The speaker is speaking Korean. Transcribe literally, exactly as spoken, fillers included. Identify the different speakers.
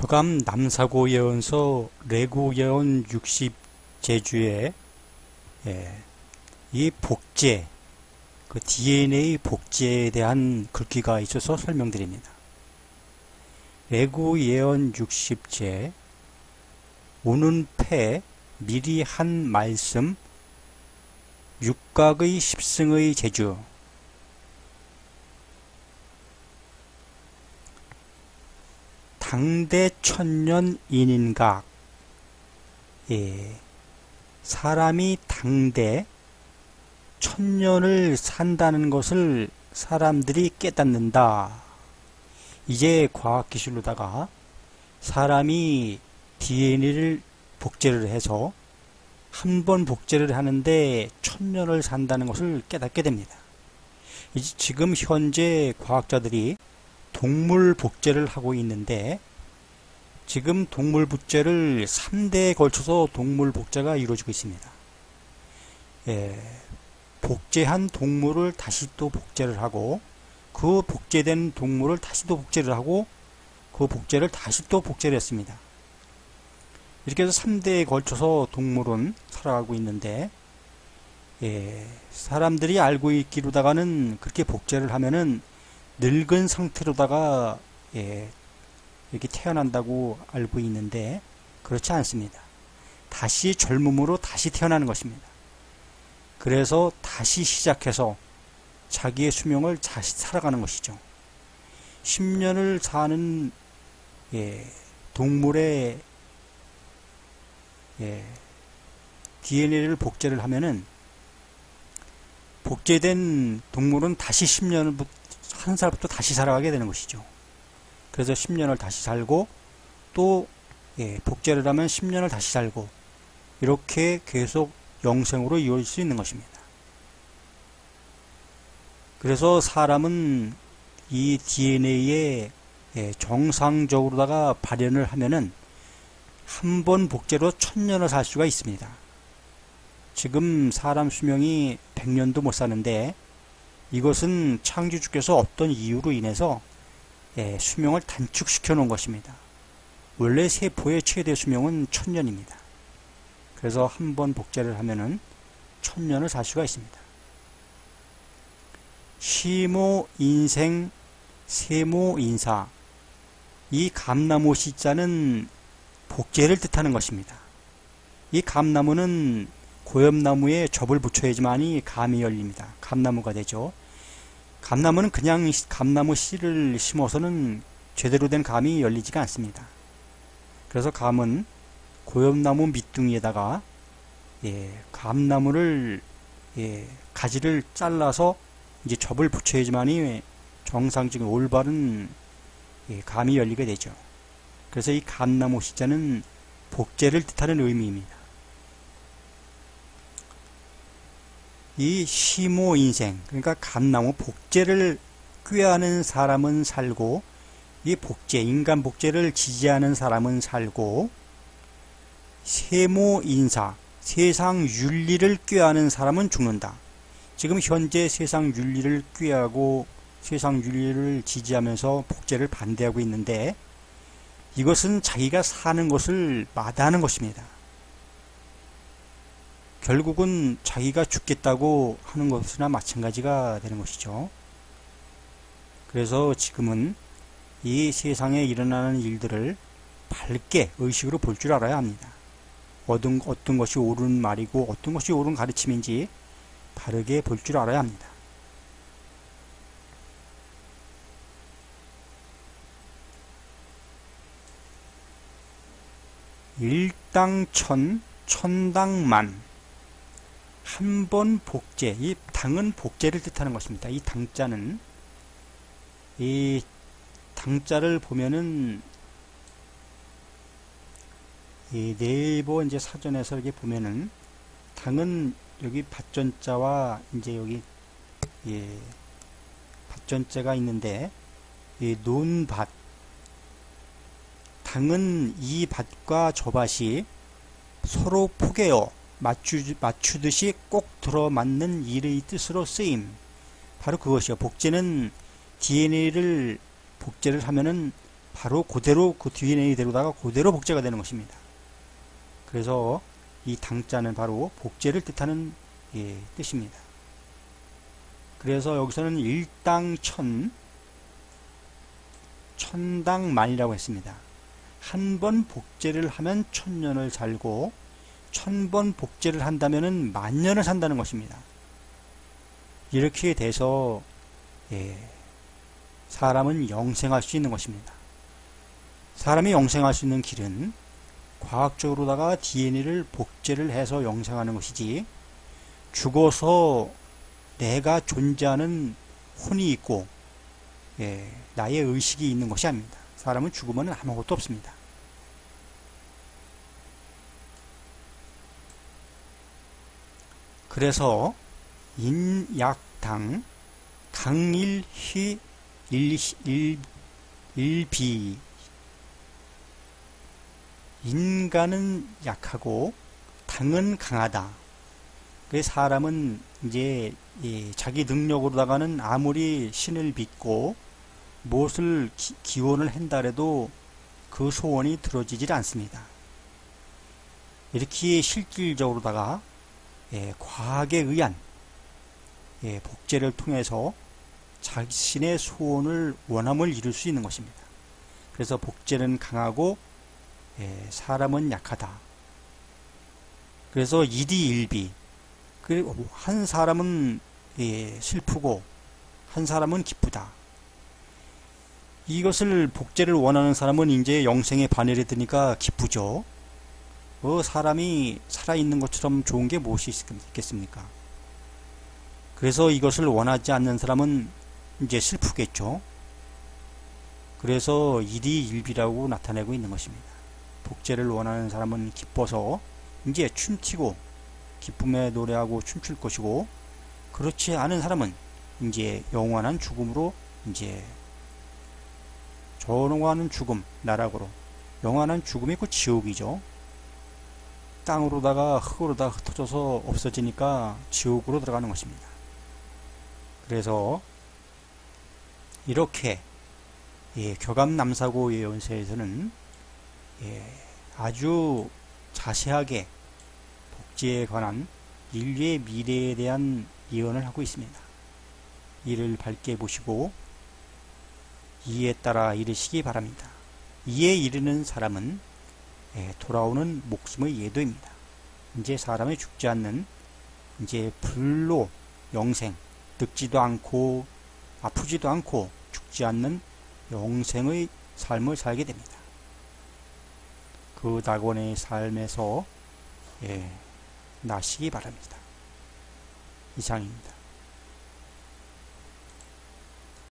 Speaker 1: 서감 남사고 예언서 레구 예언 육십 제주에 예, 이 복제, 그 디엔에이 복제에 대한 글귀가 있어서 설명드립니다. 레구 예언 육십 제 오는 패 미리 한 말씀 육각의 십승의 제주. 당대 천년 인인각. 예, 사람이 당대 천년을 산다는 것을 사람들이 깨닫는다. 이제 과학기술로다가 사람이 디엔에이를 복제를 해서 한 번 복제를 하는데 천년을 산다는 것을 깨닫게 됩니다. 이제 지금 현재 과학자들이 동물 복제를 하고 있는데, 지금 동물 복제를 삼 대에 걸쳐서 동물 복제가 이루어지고 있습니다. 예, 복제한 동물을 다시 또 복제를 하고, 그 복제된 동물을 다시 또 복제를 하고, 그 복제를 다시 또 복제를 했습니다. 이렇게 해서 삼 대에 걸쳐서 동물은 살아가고 있는데, 예, 사람들이 알고 있기로다가는 그렇게 복제를 하면은 늙은 상태로다가 예, 이렇게 태어난다고 알고 있는데, 그렇지 않습니다. 다시 젊음으로 다시 태어나는 것입니다. 그래서 다시 시작해서 자기의 수명을 다시 살아가는 것이죠. 십 년을 사는 예, 동물의 예, 디엔에이를 복제를 하면은, 복제된 동물은 다시 십 년을 한 살부터 다시 살아가게 되는 것이죠. 그래서 십 년을 다시 살고, 또 예, 복제를 하면 십 년을 다시 살고, 이렇게 계속 영생으로 이어질 수 있는 것입니다. 그래서 사람은 이 디엔에이에 예, 정상적으로다가 발현을 하면은 한 번 복제로 천년을 살 수가 있습니다. 지금 사람 수명이 백 년도 못 사는데, 이것은 창조주께서 어떤 이유로 인해서 예, 수명을 단축시켜 놓은 것입니다. 원래 세포의 최대 수명은 천년입니다. 그래서 한 번 복제를 하면은 천년을 살 수가 있습니다. 시모 인생 세모 인사. 이 감나무 시자는 복제를 뜻하는 것입니다. 이 감나무는 고엽나무에 접을 붙여야지만이 감이 열립니다. 감나무가 되죠. 감나무는 그냥 감나무 씨를 심어서는 제대로 된 감이 열리지가 않습니다. 그래서 감은 고엽나무 밑둥이에다가 예, 감나무를 예, 가지를 잘라서 이제 접을 붙여야지만이 정상적인 올바른 예, 감이 열리게 되죠. 그래서 이 감나무 시자는 복제를 뜻하는 의미입니다. 이 시모 인생, 그러니까 감나무 복제를 꾀하는 사람은 살고, 이 복제, 인간 복제를 지지하는 사람은 살고, 세모 인사, 세상 윤리를 꾀하는 사람은 죽는다. 지금 현재 세상 윤리를 꾀하고 세상 윤리를 지지하면서 복제를 반대하고 있는데, 이것은 자기가 사는 것을 마다하는 것입니다. 결국은 자기가 죽겠다고 하는 것이나 마찬가지가 되는 것이죠. 그래서 지금은 이 세상에 일어나는 일들을 밝게 의식으로 볼 줄 알아야 합니다. 어떤, 어떤 것이 옳은 말이고 어떤 것이 옳은 가르침인지 바르게 볼 줄 알아야 합니다. 일당천, 천당만. 한 번 복제, 이 당은 복제를 뜻하는 것입니다. 이 당자는, 이 당자를 보면은 이 네이버 이제 사전에서 이렇게 보면은, 당은 여기 밭전자와 이제 여기 예, 밭전자가 있는데, 이 논밭, 당은 이 밭과 저 밭이 서로 포개어 맞추, 맞추듯이 꼭 들어맞는 일의 뜻으로 쓰임. 바로 그것이요. 복제는 디엔에이를 복제를 하면은 바로 그대로 그 디엔에이대로다가 그대로 복제가 되는 것입니다. 그래서 이 당자는 바로 복제를 뜻하는 예, 뜻입니다. 그래서 여기서는 일당 천, 천당 만이라고 했습니다. 한 번 복제를 하면 천년을 살고 천 번 복제를 한다면 만년을 산다는 것입니다. 이렇게 돼서 예, 사람은 영생할 수 있는 것입니다. 사람이 영생할 수 있는 길은 과학적으로다가 디엔에이를 복제를 해서 영생하는 것이지, 죽어서 내가 존재하는 혼이 있고 예, 나의 의식이 있는 것이 아닙니다. 사람은 죽으면 아무것도 없습니다. 그래서 인약당 강일희 일비, 인간은 약하고 당은 강하다. 그래서 사람은 이제 자기 능력으로다가는 아무리 신을 믿고 무엇을 기, 기원을 한다 해도 그 소원이 들어지질 않습니다. 이렇게 실질적으로다가 예, 과학에 의한 예, 복제를 통해서 자신의 소원을 원함을 이룰 수 있는 것입니다. 그래서 복제는 강하고 예, 사람은 약하다. 그래서 이디일비, 한 사람은 예, 슬프고 한 사람은 기쁘다. 이것을 복제를 원하는 사람은 이제 영생의 반열에 드니까 기쁘죠. 어, 사람이 살아있는 것처럼 좋은 게 무엇이 있겠습니까? 그래서 이것을 원하지 않는 사람은 이제 슬프겠죠. 그래서 일이일비라고 나타내고 있는 것입니다. 복제를 원하는 사람은 기뻐서 이제 춤추고 기쁨에 노래하고 춤출 것이고, 그렇지 않은 사람은 이제 영원한 죽음으로, 이제 영원한 죽음, 나락으로, 영원한 죽음이 그 지옥이죠. 땅으로다가 흙으로다가 흩어져서 없어지니까 지옥으로 들어가는 것입니다. 그래서 이렇게 예, 교감남사고 예언서에서는 예, 아주 자세하게 복제에 관한 인류의 미래에 대한 예언을 하고 있습니다. 이를 밝게 보시고 이에 따라 이르시기 바랍니다. 이에 이르는 사람은 예, 돌아오는 목숨의 예도입니다. 이제 사람이 죽지 않는 이제 불로 영생, 늙지도 않고 아프지도 않고 죽지 않는 영생의 삶을 살게 됩니다. 그 낙원의 삶에서 예, 나시기 바랍니다. 이상입니다.